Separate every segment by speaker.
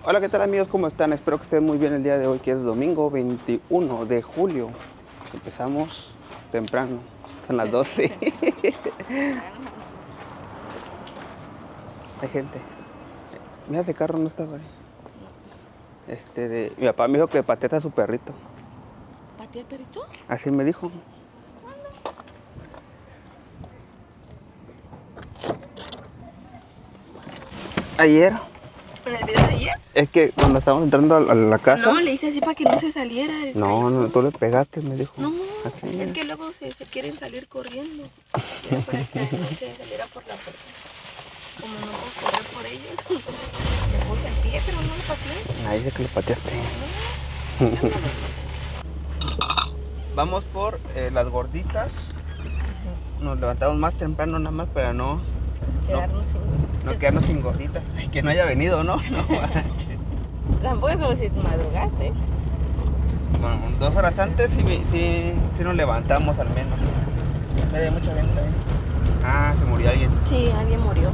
Speaker 1: Hola, ¿qué tal amigos? ¿Cómo están? Espero que estén muy bien el día de hoy, que es domingo 21 de julio. Empezamos temprano, son las 12. Hay gente. Mira, ese carro no estaba ahí. Mi papá me dijo que pateara a su perrito.
Speaker 2: ¿Patea el perrito?
Speaker 1: Así me dijo. Ayer.
Speaker 2: ¿En el video de ayer?
Speaker 1: Es que cuando estábamos entrando a la casa.
Speaker 2: No, le hice así para que no se saliera.
Speaker 1: No, tú le pegaste, me dijo.
Speaker 2: No,
Speaker 1: así.
Speaker 2: es que luego se quieren salir corriendo. Era para que no se saliera por la puerta. Como no puedo correr por ellos, le puse el pie, pero no lo pateé.
Speaker 1: Ahí dice que lo pateaste. Vamos por las gorditas. Nos levantamos más temprano nada más para no quedarnos sin gorditas. Que no haya venido, ¿no? No manches.
Speaker 2: Tampoco es como si madrugaste.
Speaker 1: Bueno, 2 horas antes sí nos levantamos al menos. Mira, hay mucha gente ahí. Ah, se murió alguien.
Speaker 2: Sí, alguien murió.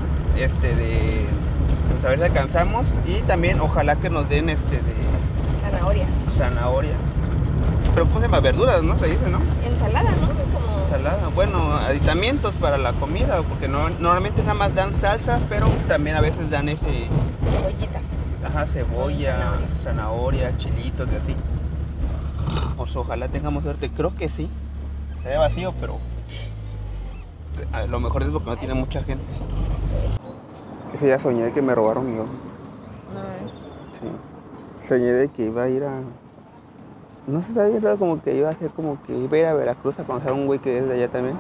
Speaker 1: Pues a ver si alcanzamos. Y también ojalá que nos den zanahoria. Pero puse más verduras, ¿no? Se dice, ¿no?
Speaker 2: Ensalada, ¿no? Como...
Speaker 1: Ensalada. Bueno, aditamientos para la comida, porque normalmente nada más dan salsas, pero también a veces dan
Speaker 2: cebollita.
Speaker 1: Ajá, cebolla, zanahoria, chilitos y así. Pues ojalá tengamos suerte. Creo que sí. Se ve vacío, pero a lo mejor es porque no tiene mucha gente. Ese día soñé de que me robaron mi ojo.
Speaker 2: No.
Speaker 1: Sí. Soñé de que iba a ir a... No sé, está bien raro, como que iba a hacer como que iba a ir a Veracruz a conocer a un güey que es de allá también.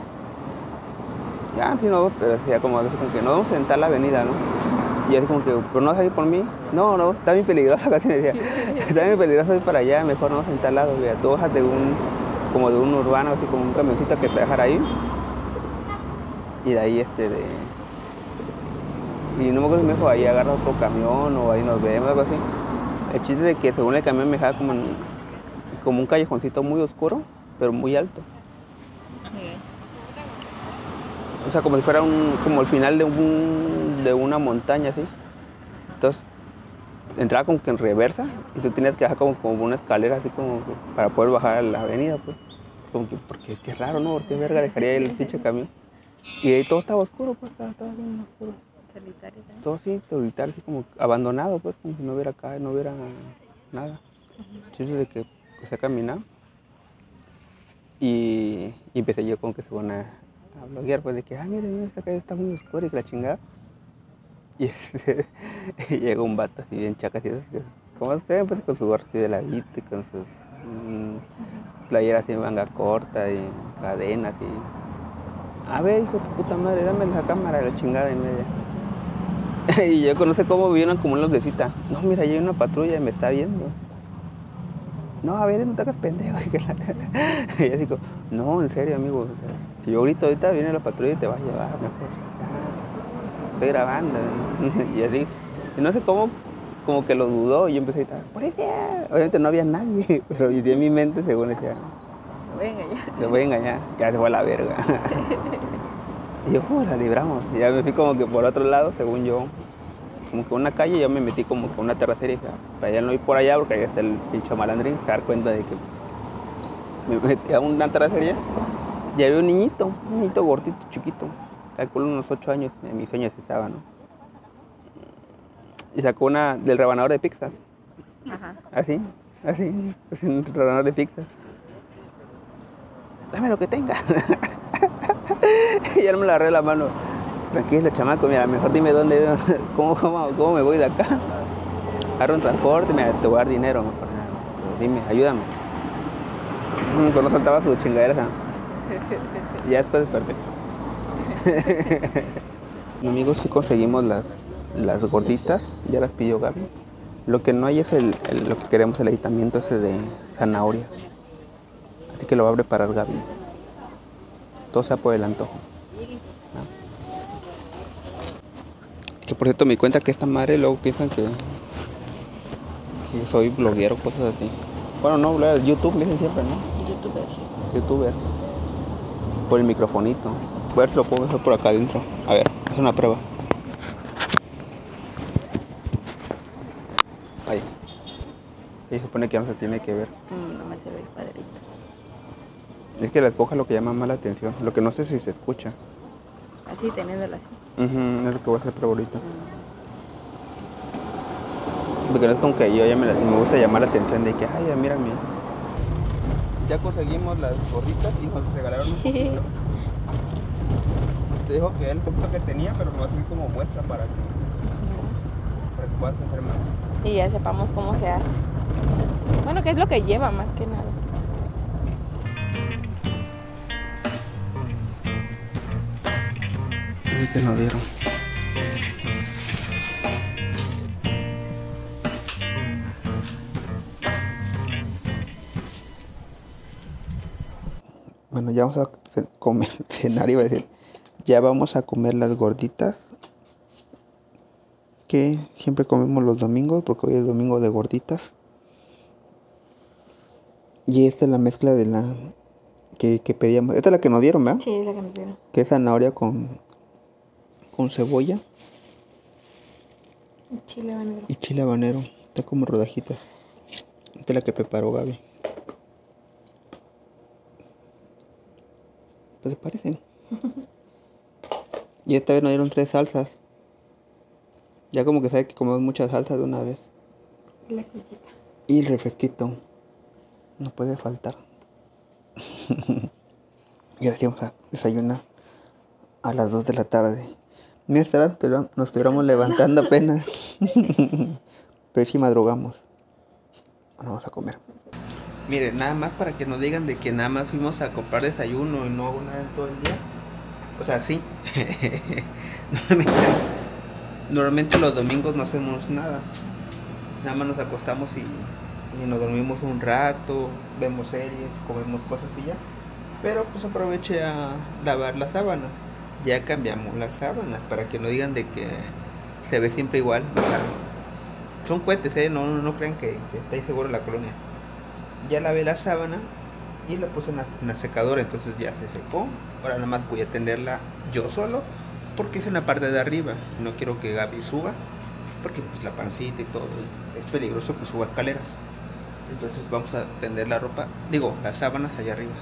Speaker 1: Ya, sí, no, pero decía como a veces como que no vamos a sentar la avenida, ¿no? Y así como que, pero no vas a ir por mí. No, está bien peligroso, casi me decía. Está bien peligroso ir para allá, mejor no vamos a sentar al lado, vea. Tú bajas como de un urbano, así como un camioncito que te dejar ahí. Y de ahí y no me acuerdo si me dijo, ahí agarra otro camión o ahí nos vemos, algo así. El chiste es de que según el camión me dejaba como un callejoncito muy oscuro, pero muy alto. O sea, como si fuera como el final de una montaña, así. Entonces, entraba como que en reversa y tú tenías que bajar como una escalera, así como para poder bajar a la avenida, pues. Como que, porque qué raro, ¿no? ¿Por qué verga dejaría el pinche camión? Y ahí todo estaba oscuro, pues, estaba bien oscuro.
Speaker 2: Solitario también.
Speaker 1: Todo sí, solitario, así como abandonado, pues, como si no hubiera acá, no hubiera nada. Chiste de que empecé a caminar y empecé yo como que se van a bloguear, pues, de que, mira, esta calle está muy oscura y que la chingada. Y, y llega un vato así bien chacas y esas, como se ven, pues, con su gorro así de ladito y con sus playeras así de manga corta y cadenas y... A ver, hijo de tu puta madre, dame la cámara de la chingada y media. Y yo no sé cómo vieron como una lucecita. No, mira, hay una patrulla y me está viendo. No, a ver, no te hagas pendejo. Y yo digo, no, en serio, amigo. O sea, si yo grito ahorita, viene la patrulla y te va a llevar mejor. Estoy grabando. Y así. Y no sé cómo, como que lo dudó. Y yo empecé a gritar, ¡policía! Obviamente no había nadie. Pero y en mi mente, según decía,
Speaker 2: Me voy a engañar.
Speaker 1: te voy a engañar. Ya se fue a la verga. Y yo, la libramos. Y ya me fui como que por otro lado, según yo. Como que una calle, yo me metí como que una terracería y dije, para allá no ir por allá porque ahí está el pincho malandrín, se da cuenta de que me metí a una terracería y había un niñito gordito, chiquito, calculo unos 8 años, en mis sueños estaba, ¿no? Y sacó una del rebanador de pizzas.
Speaker 2: Ajá.
Speaker 1: Así, pues un rebanador de pizzas. Dame lo que tenga. Y ya no me le agarré la mano. Tranquilo, chamaco, mira, mejor dime dónde, cómo me voy de acá. Agarro un transporte, mira, te voy a dar dinero, mejor. Dime, ayúdame. Pues no saltaba su chingadera. Y ya después desperté. Amigos, sí conseguimos las gorditas, ya las pidió Gaby. Lo que no hay es lo que queremos, el aditamiento ese de zanahorias. Así que lo va a preparar Gaby. Todo sea por el antojo. Que por cierto me di cuenta que esta madre luego piensan que soy bloguero, cosas así. Bueno, no, YouTube me dicen siempre, ¿no? Youtuber. Por el microfonito. Voy a ver si lo puedo dejar por acá adentro. A ver, es una prueba. Ahí. Y se supone que ya no se tiene que ver.
Speaker 2: No me sirve el cuadrito.
Speaker 1: Es que la escoja lo que llama más la atención. Lo que no sé si se escucha.
Speaker 2: Así, teniéndolo así.
Speaker 1: Es lo que voy a hacer por ahorita. Porque no es como que yo ya me gusta llamar la atención de que, ay, mira, mira. Ya conseguimos las gorditas y nos regalaron un poquito. Te dijo que era el poquito que tenía, pero me va a servir como muestra para que puedas hacer más.
Speaker 2: Y ya sepamos cómo se hace. Bueno, qué es lo que lleva más que nada.
Speaker 1: Y que nos dieron. Bueno, ya vamos a comer, cenar, iba a decir. Ya vamos a comer las gorditas que siempre comemos los domingos, porque hoy es domingo de gorditas. Y esta es la mezcla de la que pedíamos. Esta es la que nos dieron, ¿verdad?
Speaker 2: Sí, es la que nos dieron.
Speaker 1: Que es zanahoria con cebolla
Speaker 2: Chile habanero.
Speaker 1: y chile habanero. Está como rodajitas. Esta es la que preparó Gaby. Pues se parecen. Y esta vez nos dieron 3 salsas. Ya como que sabe que comemos muchas salsas de una vez.
Speaker 2: La cojita.
Speaker 1: Y el refresquito. No puede faltar. Y ahora sí vamos a desayunar a las 2 de la tarde. Mientras nos estuviéramos levantando apenas. Pero sí madrugamos. Bueno, vamos a comer. Miren, nada más para que no digan de que nada más fuimos a comprar desayuno y no hago nada en todo el día. O sea, sí. Normalmente los domingos no hacemos nada. Nada más nos acostamos y nos dormimos un rato, vemos series, comemos cosas y ya. Pero pues aproveché a lavar las sábanas. Ya cambiamos las sábanas para que no digan de que se ve siempre igual. O sea, son cohetes, no crean que está ahí seguro la colonia. Ya lavé la sábana y la puse en la secadora, entonces ya se secó. Ahora nada más voy a tenderla yo solo, porque es en la parte de arriba. No quiero que Gaby suba, porque pues la pancita y todo, es peligroso que suba escaleras. Entonces vamos a tender la ropa, las sábanas allá arriba.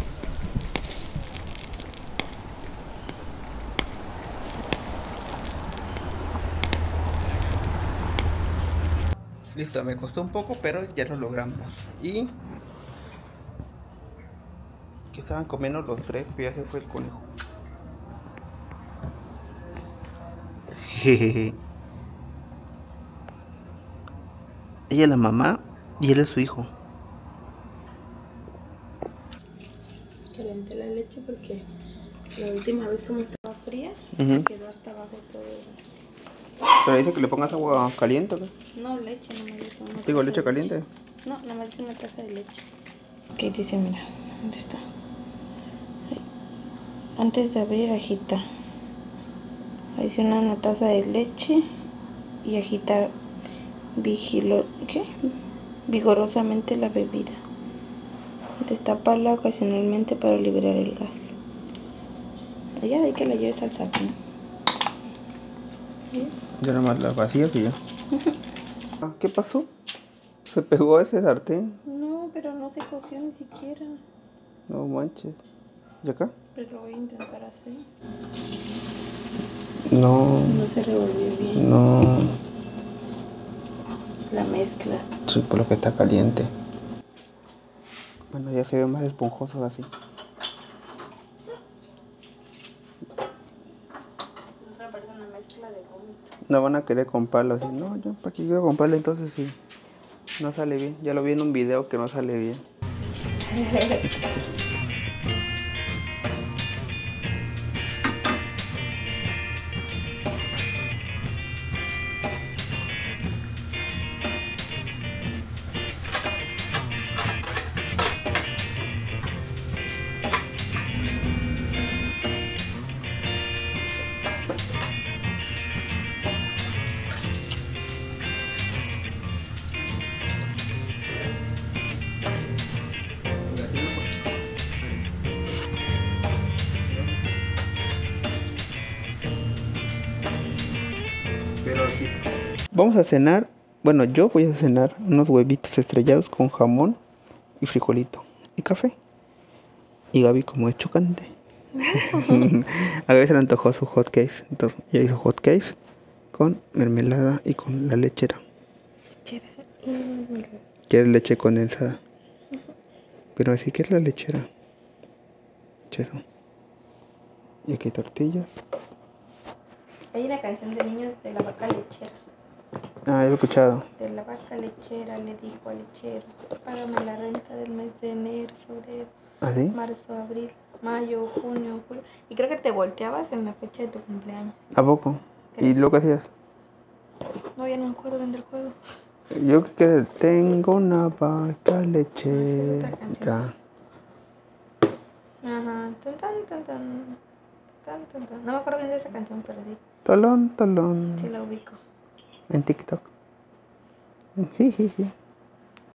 Speaker 1: Listo, me costó un poco, pero ya lo logramos. Y que estaban comiendo los 3, pero ya se fue el conejo. Jejeje. Ella es la mamá y él es su hijo.
Speaker 2: Calenté la leche porque la última vez como estaba fría, quedó hasta abajo todo.
Speaker 1: Pero dice que le pongas agua caliente, ¿no?
Speaker 2: No, leche, no me dice.
Speaker 1: Digo, leche caliente.
Speaker 2: No, nada más una taza de leche. ¿Qué dice? Mira, ¿dónde está? Ahí. Antes de abrir, agita. Adiciona una taza de leche y agita vigorosamente la bebida. Destápala ocasionalmente para liberar el gas. Allá hay que la lleves al sartén. ¿Sí?
Speaker 1: Ya nomás la vacías y ya. ¿Qué pasó? ¿Se pegó a ese sartén?
Speaker 2: No, pero no se coció ni siquiera.
Speaker 1: No manches. ¿Y acá?
Speaker 2: Pero lo voy a intentar hacer.
Speaker 1: No.
Speaker 2: No se revolvió bien.
Speaker 1: No.
Speaker 2: La mezcla.
Speaker 1: Sí, por lo que está caliente. Bueno, ya se ve más esponjoso así.
Speaker 2: Parece una mezcla de vómito.
Speaker 1: No van a querer comprarlo así. No, yo para qué quiero comprarlo entonces sí. No sale bien. Ya lo vi en un video que no sale bien. Vamos a cenar Bueno, yo voy a cenar unos huevitos estrellados con jamón y frijolito y café. Y Gaby, como es chocante, a Gaby se le antojó su hot cakes. Entonces ella hizo hot cakes con mermelada y con la lechera,
Speaker 2: Lechera y mermelada.
Speaker 1: que es leche condensada. Pero así que es la lechera. Eso. Y aquí hay tortillas.
Speaker 2: Hay una canción de niños de la vaca lechera.
Speaker 1: Ah, he escuchado.
Speaker 2: De la vaca lechera le dijo al lechero: págame la renta del mes de enero, febrero,
Speaker 1: ¿Ah, sí?
Speaker 2: marzo, abril, mayo, junio, julio. Y creo que te volteabas en la fecha de tu cumpleaños.
Speaker 1: ¿A poco? ¿Y
Speaker 2: Creo.
Speaker 1: lo que hacías?
Speaker 2: No, ya no me acuerdo bien del juego.
Speaker 1: Yo que tengo una vaca
Speaker 2: Otra
Speaker 1: lechera.
Speaker 2: canción. Ajá. Tan, tan, tan, tan. Tan, tan, tan. No me acuerdo bien de esa canción, pero sí.
Speaker 1: Tolón, tolón.
Speaker 2: Sí la ubico.
Speaker 1: En TikTok. Jijiji.